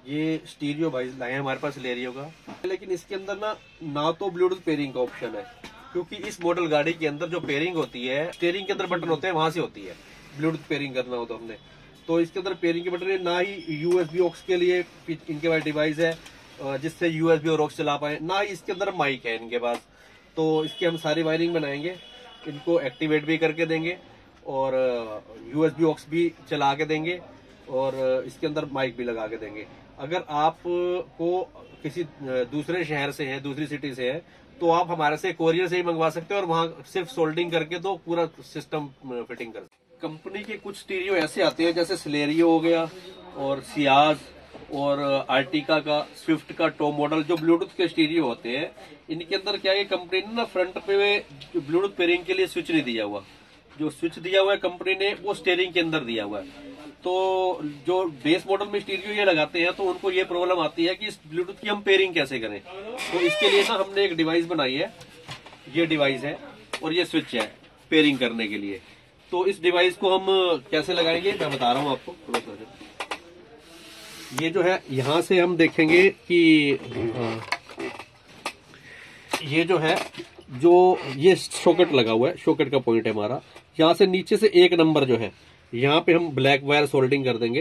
ये स्टीरियो भाई लाए हैं हमारे पास लेरियो का, लेकिन इसके अंदर ना तो ब्लूटूथ पेयरिंग का ऑप्शन है, क्योंकि इस मॉडल गाड़ी के अंदर जो पेयरिंग होती है, स्टीयरिंग के अंदर बटन होते हैं, वहां से होती है। ब्लूटूथ पेयरिंग करना हो तो हमने तो इसके अंदर पेयरिंग के बटन है, ना ही यूएसबी ऑक्स के लिए इनके पास डिवाइस है जिससे यूएसबी और ऑक्स चला पाए, ना ही इसके अंदर माइक है इनके पास। तो इसकी हम सारी वायरिंग बनाएंगे, इनको एक्टिवेट भी करके देंगे और यूएसबी ऑक्स भी चला के देंगे और इसके अंदर माइक भी लगा के देंगे। अगर आप को किसी दूसरे शहर से है, दूसरी सिटी से है, तो आप हमारे से कोरियर से ही मंगवा सकते हैं और वहां सिर्फ सोल्डिंग करके तो पूरा सिस्टम फिटिंग कर सकते हैं। कंपनी के कुछ स्टीरियो ऐसे आते हैं जैसे सिलेरियो हो गया और सियाज और आर्टिका का, स्विफ्ट का टॉप मॉडल, जो ब्लूटूथ के स्टीरियो होते हैं। इनके अंदर क्या है, कंपनी ने ना फ्रंट पे ब्लूटूथ पेयरिंग के लिए स्विच नहीं दिया हुआ। जो स्विच दिया हुआ है कंपनी ने वो स्टीयरिंग के अंदर दिया हुआ है। तो जो बेस मॉडल में स्टीरियो ये लगाते हैं तो उनको ये प्रॉब्लम आती है कि इस ब्लूटूथ की हम पेयरिंग कैसे करें। तो इसके लिए ना हमने एक डिवाइस बनाई है, ये डिवाइस है और ये स्विच है पेयरिंग करने के लिए। तो इस डिवाइस को हम कैसे लगाएंगे मैं बता रहा हूँ आपको। ये जो है यहाँ से हम देखेंगे कि ये जो है, जो ये सॉकेट लगा हुआ है, सॉकेट का पॉइंट है हमारा, यहाँ से नीचे से 1 नंबर जो है, यहाँ पे हम ब्लैक वायर सोल्डिंग कर देंगे।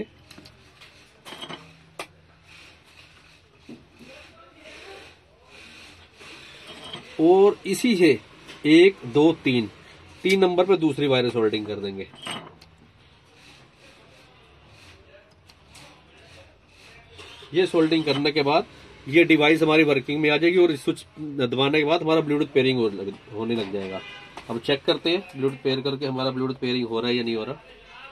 और इसी से 1 2 3 नंबर पे दूसरी वायर सोल्डिंग कर देंगे। ये सोल्डिंग करने के बाद ये डिवाइस हमारी वर्किंग में आ जाएगी और स्विच दबाने के बाद हमारा ब्लूटूथ पेयरिंग होने लग जाएगा। अब चेक करते हैं ब्लूटूथ पेयर करके हमारा ब्लूटूथ पेयरिंग हो रहा है या नहीं हो रहा।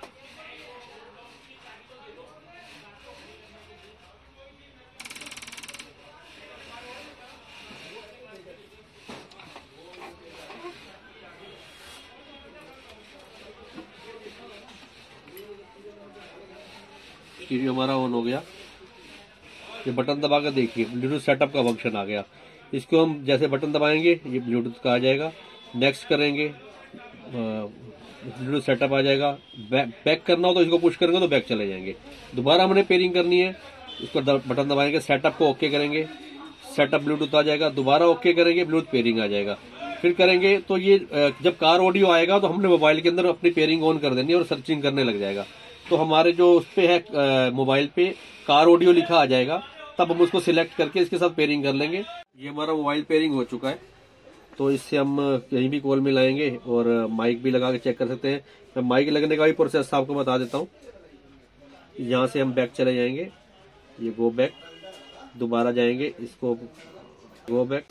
स्टीरियो हमारा ऑन हो गया। ये बटन दबा कर देखिए, ब्लूटूथ सेटअप का फंक्शन आ गया। इसको हम जैसे बटन दबाएंगे ये ब्लूटूथ का आ जाएगा। नेक्स्ट करेंगे, ब्लूटूथ सेटअप आ जाएगा। बैक करना हो तो इसको पुश करेंगे तो बैक चले जाएंगे। दोबारा हमने पेयरिंग करनी है, इसको बटन दबाएंगे, सेटअप को ओके करेंगे, सेटअप ब्लूटूथ आ जाएगा। दोबारा ओके करेंगे, ब्लूटूथ पेयरिंग आ जाएगा। फिर करेंगे तो ये जब कार ऑडियो आएगा तो हमने मोबाइल के अंदर अपनी पेयरिंग ऑन कर देनी है और सर्चिंग करने लग जाएगा। तो हमारे जो उस पे है मोबाइल पे कार ऑडियो लिखा आ जाएगा, तब हम उसको सिलेक्ट करके इसके साथ पेयरिंग कर लेंगे। ये हमारा मोबाइल पेयरिंग हो चुका है, तो इससे हम कहीं भी कॉल में लाएंगे और माइक भी लगा के चेक कर सकते हैं। मैं माइक लगने का भी प्रोसेस आपको बता देता हूँ। यहाँ से हम बैक चले जाएंगे, ये गो बैक, दोबारा जाएंगे, इसको गो बैक,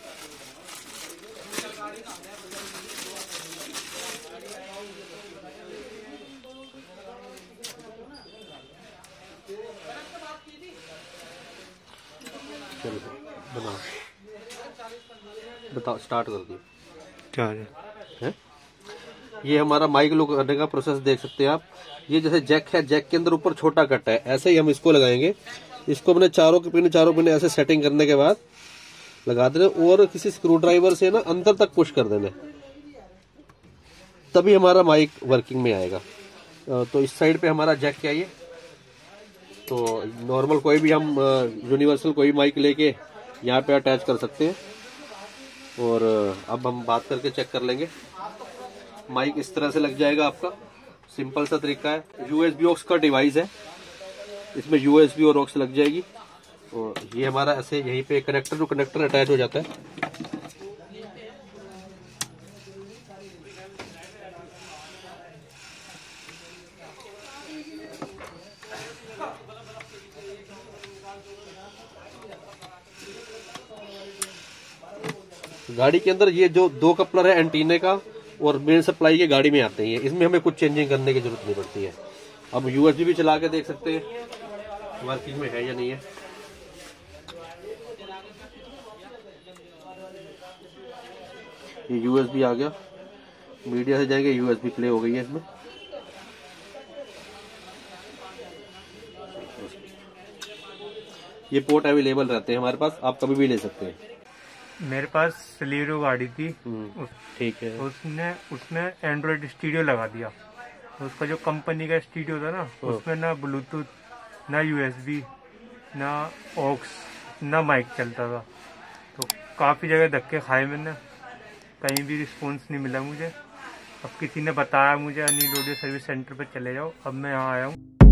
बताओ स्टार्ट कर दिए क्या है? ये हमारा माइक लुक करने का प्रोसेस देख सकते हैं आप। ये जैसे जैक है, जैक के अंदर ऊपर छोटा कट है, ऐसे ही हम इसको लगाएंगे। इसको हमने चारों पिन ऐसे सेटिंग करने के बाद लगा देना और किसी स्क्रू ड्राइवर से ना अंदर तक पुश कर देना, तभी हमारा माइक वर्किंग में आएगा। तो इस साइड पे हमारा जैक क्या है, तो नॉर्मल कोई भी हम यूनिवर्सल कोई माइक लेके यहाँ पे अटैच कर सकते हैं। और अब हम बात करके चेक कर लेंगे। माइक इस तरह से लग जाएगा आपका, सिंपल सा तरीका है। यूएसबी ऑक्स का डिवाइस है, इसमें यूएसबी और ऑक्स लग जाएगी और ये हमारा ऐसे यहीं पे कनेक्टर टू कनेक्टर अटैच हो जाता है। गाड़ी के अंदर ये जो 2 कपलर है एंटीने का और मेन सप्लाई के गाड़ी में आते हैं, इसमें हमें कुछ चेंजिंग करने की जरूरत नहीं पड़ती है। अब यूएसबी भी चला के देख सकते हैं वर्किंग में है या नहीं है। ये यूएसबी आ गया, मीडिया से जाएंगे, यूएसबी प्ले हो गई है इसमें। ये पोर्ट अवेलेबल रहते हैं हमारे पास, आप कभी भी ले सकते हैं। मेरे पास सिलेरियो गाड़ी थी, ठीक है, उसने एंड्रॉइड स्टूडियो लगा दिया। तो उसका जो कंपनी का स्टूडियो था ना, उसमें ना ब्लूटूथ ना यूएसबी ना ऑक्स ना माइक चलता था। तो काफ़ी जगह धक्के खाए मैंने, कहीं भी रिस्पॉन्स नहीं मिला मुझे। अब किसी ने बताया मुझे अनिल ऑडियो सर्विस सेंटर पर चले जाओ, अब मैं यहाँ आया हूँ।